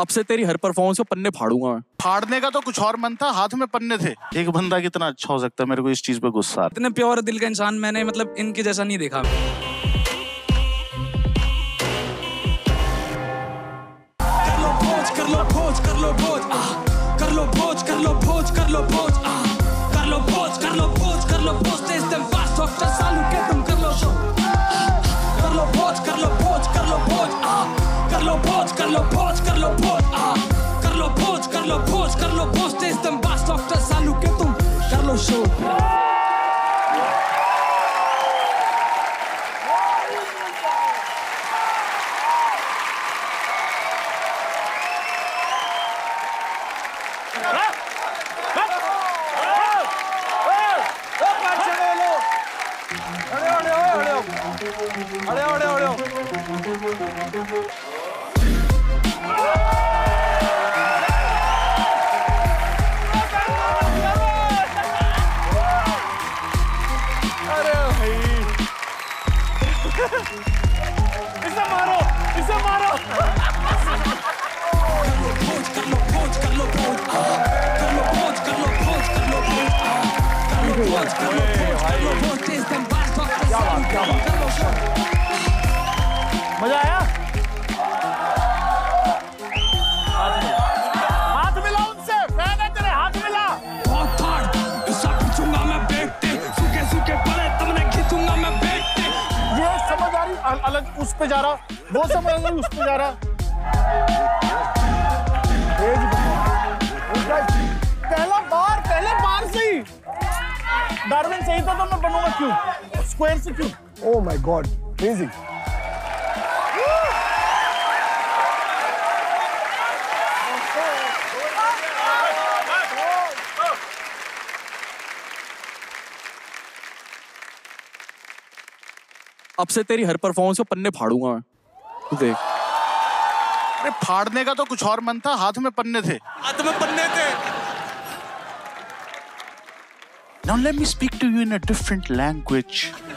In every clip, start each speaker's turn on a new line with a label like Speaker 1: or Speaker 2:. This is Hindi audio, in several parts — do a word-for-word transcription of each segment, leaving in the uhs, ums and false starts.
Speaker 1: अब से तेरी हर परफॉर्मेंस को पन्ने फाड़ूंगा मैं।
Speaker 2: फाड़ने का तो कुछ और मन था, हाथ में पन्ने थे। एक बंदा कितना अच्छा हो सकता है, मेरे को इस चीज पे गुस्सा।
Speaker 3: इतने प्योर दिल का इंसान मैंने मतलब इनके जैसा नहीं देखा। कर लो भोज कर लो भोज कर लो भोज कर लो भोज कर लो भोज कर लो भोज कर लो भोज कर लो भोज कर लो भोज तेज दम पास डॉक्टर सालू के तुम कर लो शो। कर लो भोज कर लो भोज कर लो भोज कर लो भोज कर लो भोज कर लो भोज कर लो भोज कर लो भोज कर लो भोज तेज दम पास डॉक्टर सालू के तुम कर लो शो।
Speaker 4: इसे मारो, इसे मारो। कर लो भोज कर लो भोज कर लो भोज कर लो भोज कर लो भोज कर लो भोज कर लो भोज कर लो भोज तेज दम पास डॉक्टर सालू के तुम कर लो शो।
Speaker 2: मजा आया? हाथ मिला उनसे, फैन है तेरे, हाथ मिला।
Speaker 4: बहुत हार्ड ऐसा खींचूंगा मैं बेटे, सूखे सूखे पड़े तुमने खींचूंगा मैं बेटे।
Speaker 2: ये समझ आ रही, अलग उस पे जा रहा, वो समझ आ रही, उस पे जा रहा। पहला बार, पहले बार से ही डार्विन सही था तो मैं बनूंगा क्यों? स्क्वायर से क्यों?
Speaker 5: Oh my God, amazing.
Speaker 1: अब से तेरी हर परफॉर्मेंस को पन्ने फाड़ूंगा मैं। तू देख।
Speaker 2: अरे फाड़ने का तो कुछ और मन था, हाथ में पन्ने थे।
Speaker 3: हाथ में पन्ने थे।
Speaker 2: Now let me speak to you in a different language.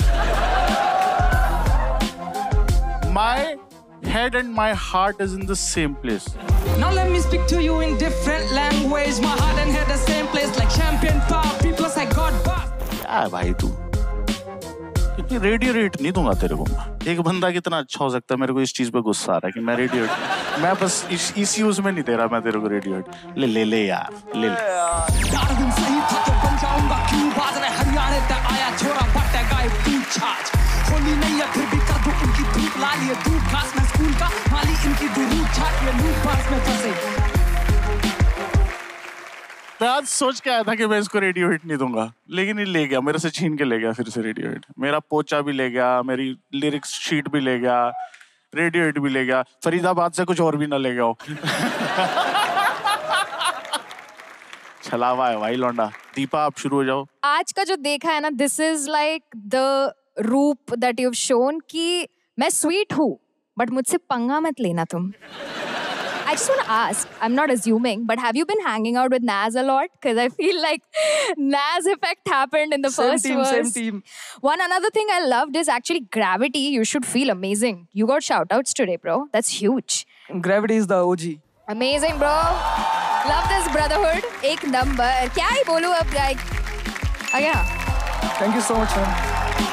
Speaker 2: My head and my heart is in the same place.
Speaker 4: Now let me speak to you in different language. My heart and head the same place like champagne pop. People say God boss.
Speaker 2: क्या है भाई तू? इतनी रेडियो रेट नहीं दूंगा तेरे को। एक बंदा कितना अच्छा हो सकता है, मेरे को इस चीज पे गुस्सा आ रहा है कि मैं रेडियो मैं बस इस इस यूज में नहीं दे रहा मैं तेरे को रेडियो ले ले ले यार ले ले।
Speaker 4: डार्विन सही था तो बन जाऊंगा क्यों? बाज रहे हरियाणा तक आया छोरा बट गाय पूछ छाछ। होली नहीं है फिर भी कर दूं इनकी धूप ला लिए धूप घास में स्कूल का माली इनकी दूर छाट में लूट पास में फंसे।
Speaker 2: मैं आज सोच के आया था कि मैं इसको रेडियो हिट नहीं दूंगा, लेकिन ये ले गया, मेरे से छीन के ले गया फिर से रेडियो हिट। मेरा पोचा भी ले गया, मेरी लिरिक्स शीट भी ले गया, रेडियो हिट भी ले गया। फरीदाबाद से कुछ और भी ना ले गया हो। छलावा है भाई लौंडा। दीपा आप शुरू हो जाओ।
Speaker 6: आज का जो देखा है ना, दिस इज लाइक द रूप दैट यू हैव शोन कि मैं स्वीट हूँ बट मुझसे पंगा मत लेना तुम। I just want to ask, I'm not assuming, but have you been hanging out with Naz a lot? Because I feel like Naz effect happened in the
Speaker 3: Same
Speaker 6: first
Speaker 3: team,
Speaker 6: verse.
Speaker 3: same team.
Speaker 6: One another thing I loved is actually Gravity. You should feel amazing. You got shout-outs today, bro. That's huge.
Speaker 3: Gravity is the O G.
Speaker 6: Amazing, bro. Love this brotherhood. एक number. क्या ही बोलूँ अब like again.
Speaker 3: Thank you so much, man.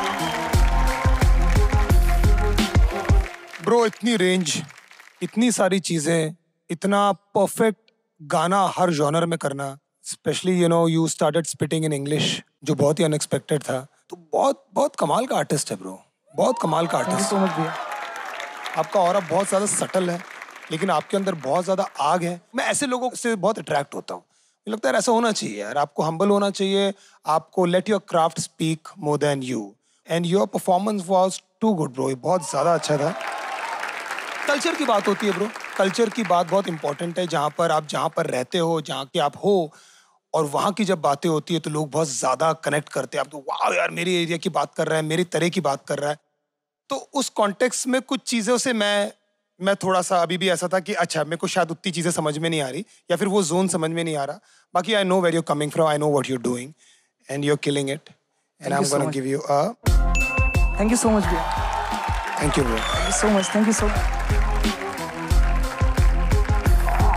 Speaker 5: Bro, इतनी range, इतनी सारी चीजें, इतना परफेक्ट गाना हर जॉनर में करना, specially you know you started spitting in English, जो बहुत ही अनएक्सपेक्टेड था। तो बहुत बहुत कमाल का आर्टिस्ट है ब्रो, बहुत कमाल का आर्टिस्ट।
Speaker 3: so much, भैया।
Speaker 5: आपका ऑरा बहुत ज़्यादा सटल है, लेकिन आपके अंदर बहुत ज़्यादा आग है। मैं ऐसे लोगों से बहुत अट्रैक्ट होता हूँ। मुझे लगता है ऐसा होना चाहिए यार, आपको हम्बल होना चाहिए, आपको let your craft speak more than you, and your performance was too good bro, बहुत ज़्यादा अच्छा था। कल्चर की बात होती है ब्रो, कल्चर की बात बहुत इंपॉर्टेंट है। जहाँ पर आप जहाँ पर रहते हो, जहाँ के आप हो, और वहाँ की जब बातें होती है तो लोग बहुत ज़्यादा कनेक्ट करते हैं। आप तो वाह यार मेरी एरिया की बात कर रहा है, मेरी तरह की बात कर रहा है। तो उस कॉन्टेक्स्ट में कुछ चीज़ों से मैं मैं थोड़ा सा अभी भी ऐसा था कि अच्छा मेरे को शायद उतनी चीज़ें समझ में नहीं आ रही, या फिर वो जोन समझ में नहीं आ रहा। बाकी I know where you coming from, I know what you are doing and you are killing it, and I am gonna give you a
Speaker 3: thank you so much भैया।
Speaker 5: Thank you bro,
Speaker 3: thank you so much, thank you so much.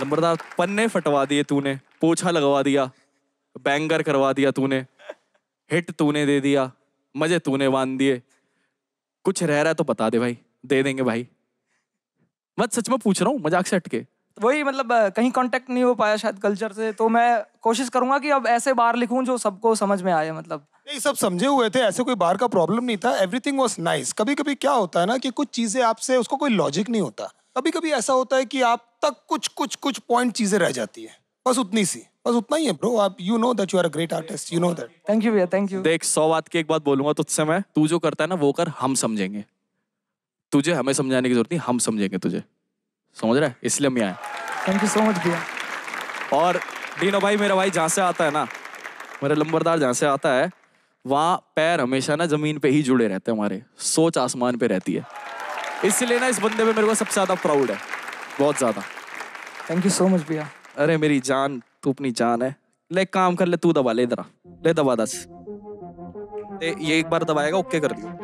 Speaker 1: नंबरदार पन्ने फटवा दिए तूने, पोछा लगवा दिया, बैंगर करवा दिया तूने, हिट तूने दे दिया, मजे तूने बांध दिए। कुछ रह रहा है तो बता दे भाई, दे देंगे भाई। मत सच में पूछ रहा हूँ, मजाक से हटके।
Speaker 4: वही मतलब अ, कहीं कांटेक्ट नहीं हो पाया शायद कल्चर से, तो मैं कोशिश करूंगा कि अब ऐसे बार लिखूं जो सबको समझ में आए। मतलब
Speaker 5: नहीं, सब समझे हुए थे, ऐसे कोई बार का प्रॉब्लम नहीं था, एवरीथिंग वाज नाइस। कभी कभी क्या होता है ना कि कुछ चीजें आपसे उसको कोई लॉजिक नहीं होता। कभी कभी ऐसा होता है कि आप तक कुछ कुछ कुछ पॉइंट चीजें रह जाती है, बस उतनी सी, बस उतना ही है ब्रो। आप you know that you are a great artist, you know that.
Speaker 4: Thank you भैया, थैंक यू।
Speaker 1: देख, सौ बात की एक बात बोलूंगा तुझसे मैं, तू जो करता है ना वो कर, हम समझेंगे। तुझे हमें समझाने की जरूरत नहीं, हम समझेंगे तुझे, समझ रहा है? इसलिए हम आए।
Speaker 4: थैंक यू सो मच भैया।
Speaker 1: और डीनो भाई, मेरा भाई जहाँ से आता है ना, मेरा लंबरदार जहाँ से आता है, वहाँ पैर हमेशा ना जमीन पे ही जुड़े रहते हैं हमारे, सोच आसमान पे रहती है। इसलिए ना इस बंदे पे मेरे को सबसे ज्यादा प्राउड है, बहुत ज्यादा।
Speaker 4: थैंक यू सो मच भैया।
Speaker 1: अरे मेरी जान, तू अपनी जान है। ले काम कर ले, तू दबा ले, इधर ले दबा दस। ए, ये एक बार दबाएगा ओके कर दियो।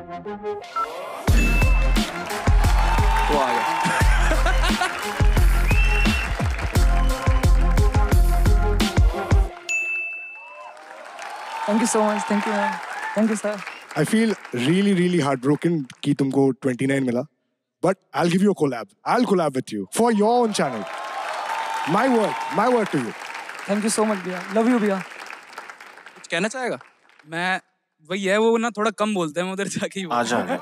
Speaker 1: वो आ गया।
Speaker 4: Thank you so much, thank you ma'am, thank you sir.
Speaker 7: I feel really, really heartbroken कि तुमको twenty-nine मिला. But I'll give you a collab. I'll collab with you for your own channel. My word, my word to you.
Speaker 4: Thank you so much भैया, लव यू भैया।
Speaker 1: कुछ कहना चाहेगा?
Speaker 8: मैं वही है, वो ना थोड़ा कम बोलते हैं, मैं उधर जाके ही
Speaker 2: आ जा।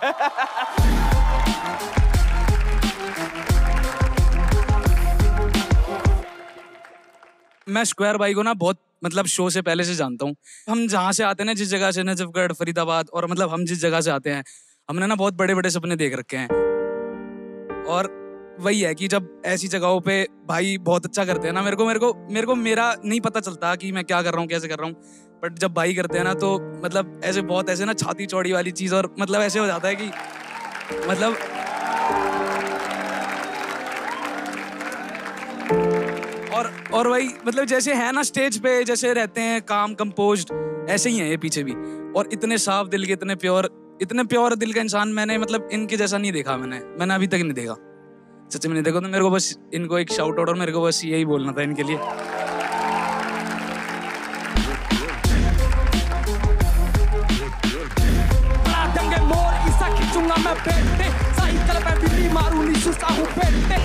Speaker 8: मैं स्क्वायर भाई को ना बहुत मतलब शो से पहले से जानता हूँ। हम जहाँ से आते हैं ना, जिस जगह से, नजफगढ़, फरीदाबाद, और मतलब हम जिस जगह से आते हैं, हमने ना बहुत बड़े बड़े सपने देख रखे हैं। और वही है कि जब ऐसी जगहों पे भाई बहुत अच्छा करते हैं ना, मेरे को मेरे को मेरे को मेरा नहीं पता चलता कि मैं क्या कर रहा हूँ, कैसे कर रहा हूँ, बट जब भाई करते हैं ना तो मतलब ऐसे बहुत ऐसे ना छाती चौड़ी वाली चीज़, और मतलब ऐसे हो जाता है कि मतलब और और वही मतलब जैसे है ना स्टेज पे जैसे रहते हैं काम कंपोज्ड, ऐसे ही है ये पीछे भी। और इतने साफ दिल के, इतने प्योर इतने प्योर दिल का इंसान मैंने मतलब इनके जैसा नहीं देखा। मैंने मैंने अभी तक नहीं देखा, सच में नहीं देखा। तो मेरे को बस इनको एक शाउट आउट, और मेरे को बस यही बोलना था इनके लिए।
Speaker 4: मोर इसा खींचूंगा मैं पेटे, साइकिल पे बिल्ली मारूं, निशुसा हूँ पेटे।